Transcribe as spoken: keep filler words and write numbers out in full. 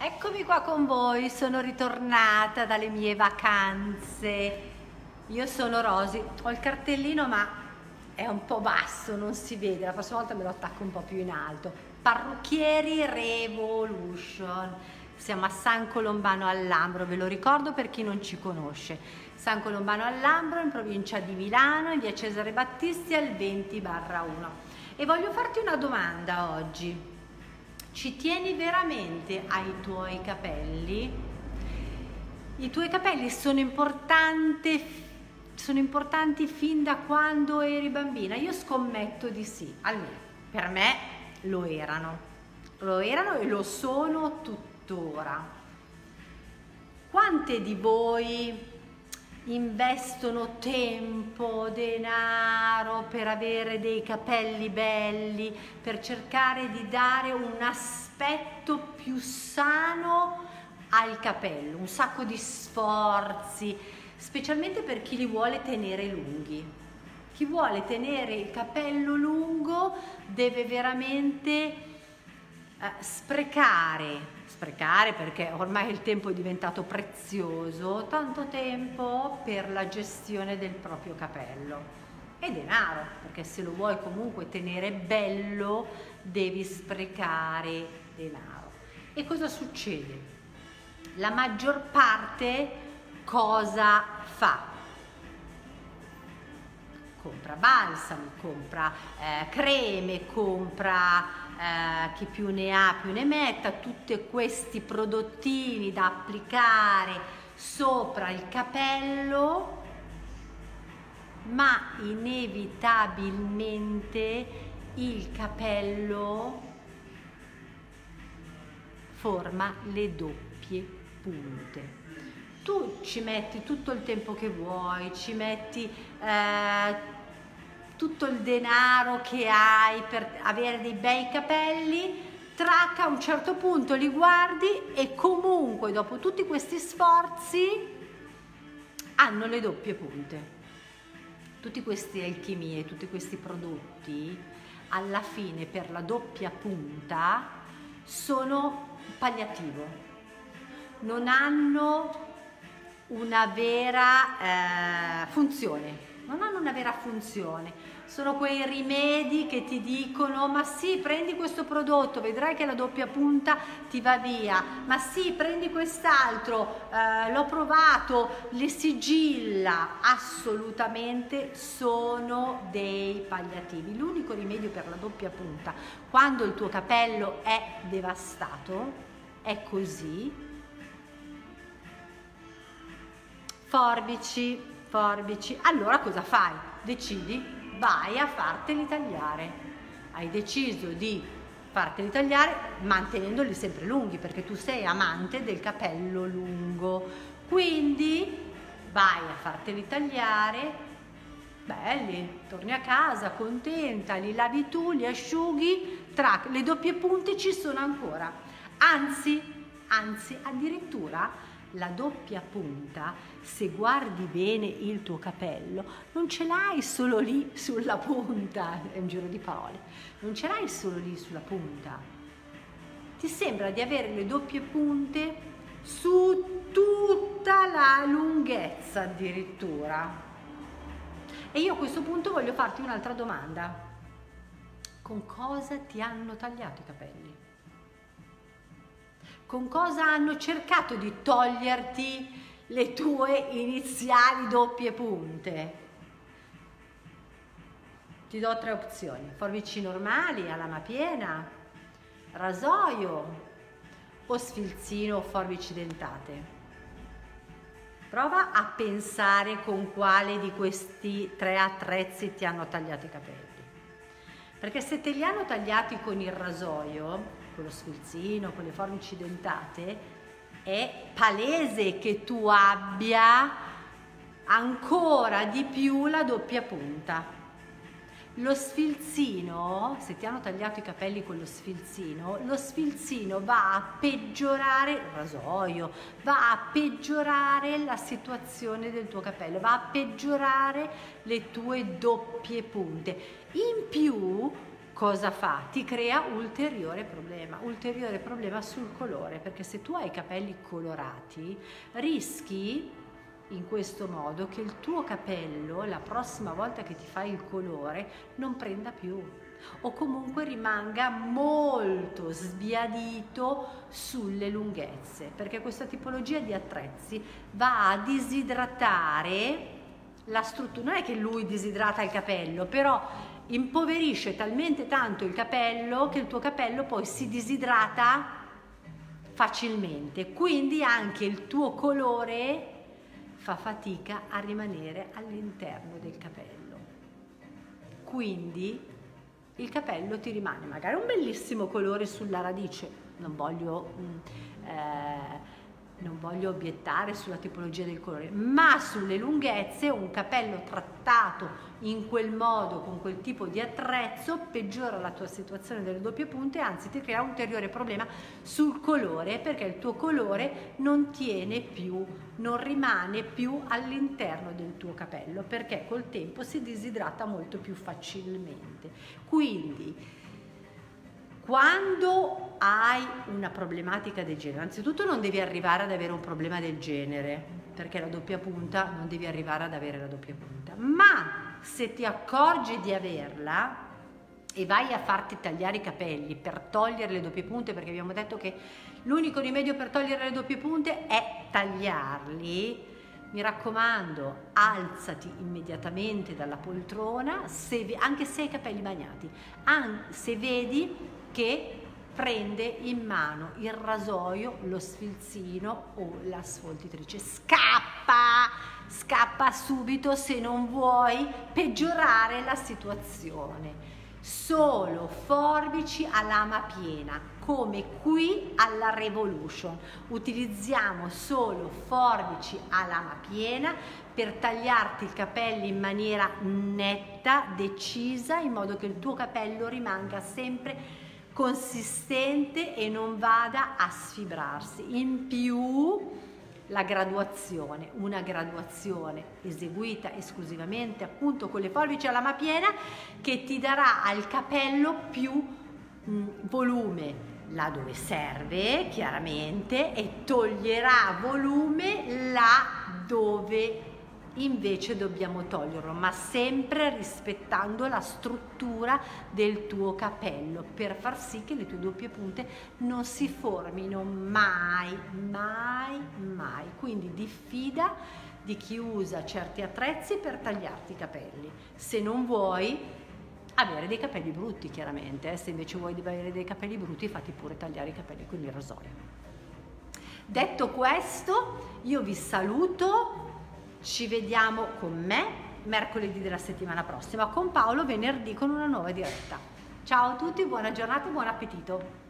Eccomi qua con voi, sono ritornata dalle mie vacanze. Io sono Rosy, ho il cartellino ma è un po' basso, non si vede, la prossima volta me lo attacco un po' più in alto. Parrucchieri Revolution, siamo a San Colombano al Lambro, ve lo ricordo per chi non ci conosce. San Colombano al Lambro in provincia di Milano, in via Cesare Battisti al venti barra uno. E voglio farti una domanda oggi. Ci tieni veramente ai tuoi capelli? I tuoi capelli sono importanti, sono importanti fin da quando eri bambina? Io scommetto di sì, almeno per me lo erano, lo erano e lo sono tuttora. Quante di voi investono tempo, denaro per avere dei capelli belli, per cercare di dare un aspetto più sano al capello, un sacco di sforzi, specialmente per chi li vuole tenere lunghi. Chi vuole tenere il capello lungo deve veramente eh, sprecare sprecare perché ormai il tempo è diventato prezioso, tanto tempo per la gestione del proprio capello e denaro, perché se lo vuoi comunque tenere bello devi sprecare denaro. E cosa succede? La maggior parte cosa fa? Compra balsami, compra eh, creme, compra eh, chi più ne ha più ne metta, tutti questi prodottini da applicare sopra il capello, ma inevitabilmente il capello forma le doppie punte. Tu ci metti tutto il tempo che vuoi, ci metti eh, tutto il denaro che hai per avere dei bei capelli, trac, a un certo punto li guardi e comunque dopo tutti questi sforzi hanno le doppie punte. Tutti questi alchimie, tutti questi prodotti alla fine per la doppia punta sono palliativo, non hanno una vera eh, funzione, non hanno una vera funzione, sono quei rimedi che ti dicono ma sì, prendi questo prodotto, vedrai che la doppia punta ti va via, ma sì, prendi quest'altro, eh, l'ho provato, le sigilla. Assolutamente sono dei palliativi. L'unico rimedio per la doppia punta quando il tuo capello è devastato è così: forbici, forbici. Allora cosa fai? Decidi, vai a farteli tagliare. Hai deciso di farteli tagliare mantenendoli sempre lunghi, perché tu sei amante del capello lungo. Quindi vai a farteli tagliare, belli, torni a casa contenta, li lavi tu, li asciughi, trac, le doppie punte ci sono ancora. Anzi, anzi, addirittura la doppia punta, se guardi bene il tuo capello, non ce l'hai solo lì sulla punta, è un giro di parole, non ce l'hai solo lì sulla punta. Ti sembra di avere le doppie punte su tutta la lunghezza addirittura. E io a questo punto voglio farti un'altra domanda. Con cosa ti hanno tagliato i capelli? Con cosa hanno cercato di toglierti le tue iniziali doppie punte? Ti do tre opzioni: forbici normali a lama piena, rasoio o sfilzino o forbici dentate. Prova a pensare con quale di questi tre attrezzi ti hanno tagliato i capelli, perché se te li hanno tagliati con il rasoio, con lo sfilzino, con le forbici dentate, è palese che tu abbia ancora di più la doppia punta. Lo sfilzino, se ti hanno tagliato i capelli con lo sfilzino, lo sfilzino va a peggiorare il rasoio, va a peggiorare la situazione del tuo capello, va a peggiorare le tue doppie punte. In più cosa fa? Ti crea ulteriore problema, ulteriore problema sul colore, perché se tu hai i capelli colorati rischi in questo modo che il tuo capello la prossima volta che ti fai il colore non prenda più o comunque rimanga molto sbiadito sulle lunghezze, perché questa tipologia di attrezzi va a disidratare la struttura. Non è che lui disidrata il capello, però impoverisce talmente tanto il capello che il tuo capello poi si disidrata facilmente, quindi anche il tuo colore fa fatica a rimanere all'interno del capello, quindi il capello ti rimane magari un bellissimo colore sulla radice, non voglio eh, non voglio obiettare sulla tipologia del colore, ma sulle lunghezze un capello trattato in quel modo, con quel tipo di attrezzo, peggiora la tua situazione delle doppie punte, anzi ti crea un ulteriore problema sul colore, perché il tuo colore non tiene più, non rimane più all'interno del tuo capello, perché col tempo si disidrata molto più facilmente. Quindi quando hai una problematica del genere, anzitutto non devi arrivare ad avere un problema del genere, perché la doppia punta non devi arrivare ad avere la doppia punta, ma se ti accorgi di averla e vai a farti tagliare i capelli per togliere le doppie punte, perché abbiamo detto che l'unico rimedio per togliere le doppie punte è tagliarli, mi raccomando, alzati immediatamente dalla poltrona, se, anche se hai i capelli bagnati, se vedi che prende in mano il rasoio, lo sfilzino o la sfoltitrice. Scappa, scappa subito se non vuoi peggiorare la situazione. Solo forbici a lama piena, come qui alla Revolution. Utilizziamo solo forbici a lama piena per tagliarti i capelli in maniera netta, decisa, in modo che il tuo capello rimanga sempre consistente e non vada a sfibrarsi. In più la graduazione, una graduazione eseguita esclusivamente appunto con le forbici a lama piena, che ti darà al capello più mh, volume là dove serve chiaramente e toglierà volume là dove invece dobbiamo toglierlo, ma sempre rispettando la struttura del tuo capello, per far sì che le tue doppie punte non si formino mai, mai, mai. Quindi diffida di chi usa certi attrezzi per tagliarti i capelli, se non vuoi avere dei capelli brutti chiaramente, eh? Se invece vuoi avere dei capelli brutti fatti pure tagliare i capelli con il rasoio. Detto questo, io vi saluto. Ci vediamo con me mercoledì della settimana prossima, con Paolo venerdì con una nuova diretta. Ciao a tutti, buona giornata e buon appetito!